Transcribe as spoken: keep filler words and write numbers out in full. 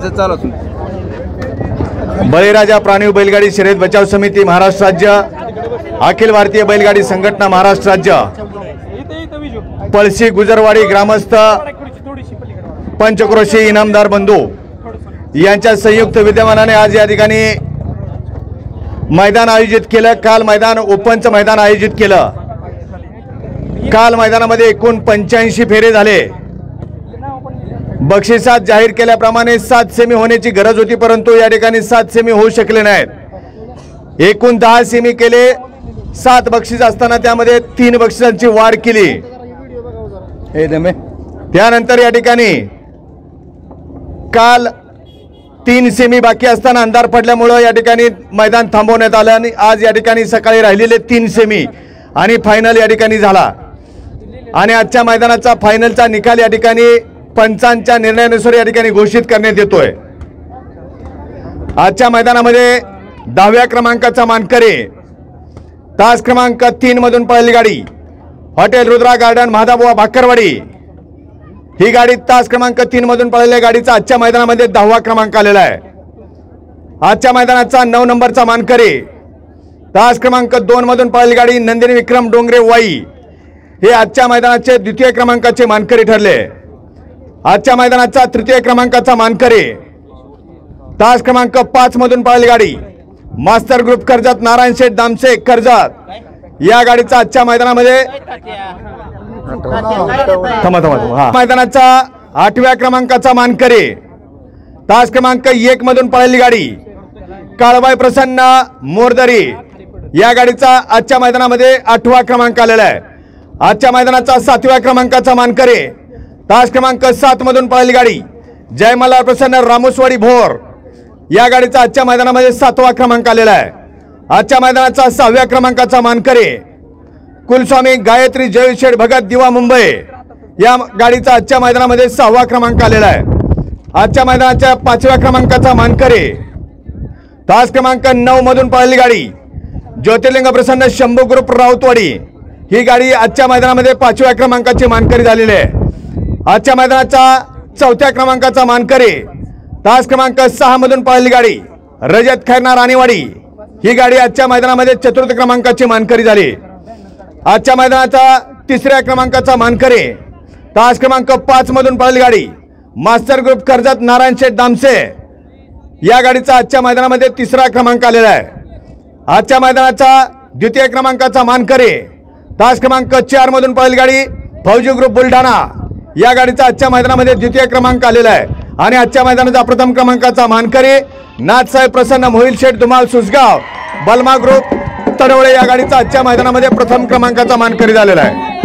चालू असून बळीराजा प्राणी बैलगाडी शर्यत बचाव समिती महाराष्ट्र राज्य, अखिल भारतीय बैलगाडी संघटना महाराष्ट्र राज्य, पळशी गुजरवाडी ग्रामस्थ पंचक्रोशी इनामदार बंधू यांच्या संयुक्त विद्यमानाने आज या ठिकाणी मैदान आयोजित केलं। काल मैदान ओपनचं मैदान आयोजित केलं। काल मैदानामध्ये एकूण पंच्याऐंशी फेरे झाले। बक्षिसात जाहीर केल्याप्रमाणे सात सेमी होण्याची गरज होती, परंतु या ठिकाणी सात सेमी होऊ शकले नाहीत। एकूण दहा सेमी केले, सात बक्षीस असताना त्यामध्ये तीन बक्षिसांची वाढ केली। त्यानंतर या ठिकाणी काल तीन सेमी बाकी असताना अंधार पडल्यामुळे या ठिकाणी मैदान थांबवण्यात आलं आणि आज या ठिकाणी सकाळी राहिलेले तीन सेमी आणि फायनल या ठिकाणी झाला आणि आजच्या मैदानाचा फायनलचा निकाल या ठिकाणी पंचांच्या निर्णयानुसार या ठिकाणी घोषित करण्यात येतोय। आजच्या मैदानामध्ये दहाव्या क्रमांकाचा मानकरी तास क्रमांक तीन मधून पळालेली गाडी हॉटेल रुद्रा गार्डन महादाबुवा भाकरवाडी, ही गाडी तास क्रमांक तीन मधून पळालेल्या गाडीचा आजच्या मैदानामध्ये दहावा क्रमांक आलेला आहे। आजच्या मैदानाचा नऊ नंबरचा मानकरी तास क्रमांक दोन मधून पळालेली गाडी नंदिनी विक्रम डोंगरे वाई, हे आजच्या मैदानाचे द्वितीय क्रमांकाचे मानकरी ठरले। आजच्या मैदानाचा तृतीय क्रमांकाचा मानकरी तास क्रमांक पाच मधून पळालेली गाडी मास्टर ग्रुप कर्जत नारायण शेठ दामसे कर्जत, या गाडीचा आजच्या मैदानामध्ये थांबा थांबा हा मैदानाचा आठव्या क्रमांकाचा मानकरी तास क्रमांक एक मधून पळालेली गाडी काळबाई प्रसन्न मोरदरी, या गाडीचा आजच्या मैदानामध्ये आठवा क्रमांक आलेला आहे। आजच्या मैदानाचा सातव्या क्रमांकाचा मानकरी तास क्रमांक सात मधून पळालेली गाडी जयमल्हार प्रसन्न रामोसवाडी भोर, या गाडीचा आजच्या मैदानामध्ये सातवा क्रमांक आलेला आहे। आजच्या मैदानाचा सहाव्या क्रमांकाचा मानकरी कुलस्वामी गायत्री जयशेठ भगत दिवा मुंबई, या गाडीचा आजच्या मैदानामध्ये सहावा क्रमांक आलेला आहे। आजच्या मैदानाच्या पाचव्या क्रमांकाचा मानकरी तास क्रमांक नऊ मधून पळालेली गाडी ज्योतिर्लिंग प्रसन्न शंभू ग्रुप राऊतवाडी, ही गाडी आजच्या मैदानामध्ये पाचव्या क्रमांकाची मानकरी झालेली आहे। आजच्या मैदानाचा चौथ्या क्रमांकाचा मानकरी तास क्रमांक सहा मधून पळालेली गाडी रजत खैरनार राणीवाडी, ही गाडी आजच्या मैदानामध्ये चतुर्थ क्रमांकाची मानकरी झाली। आजच्या मैदानाचा तिसऱ्या क्रमांकाचा मानकरी तास क्रमांक पाच मधून पळालेली गाडी मास्टर ग्रुप कर्जत नारायण शेठ दामसे, या गाडीचा आजच्या मैदानामध्ये तिसरा क्रमांक आलेला आहे। आजच्या मैदानाचा द्वितीय क्रमांकाचा मानकरी तास क्रमांक चार मधून पळालेली गाडी फौजी ग्रुप बुलढाणा, या गाडीचा आजच्या मैदानामध्ये द्वितीय क्रमांक आलेला आहे आणि आजच्या मैदानाचा प्रथम क्रमांकाचा मानकरी नाथसाहेब प्रसन्न मोहिल शेठ धुमाल सुसगाव बलमा ग्रुप तडवळे, या गाडीचा आजच्या मैदानामध्ये प्रथम क्रमांकाचा मानकरी झालेला आहे।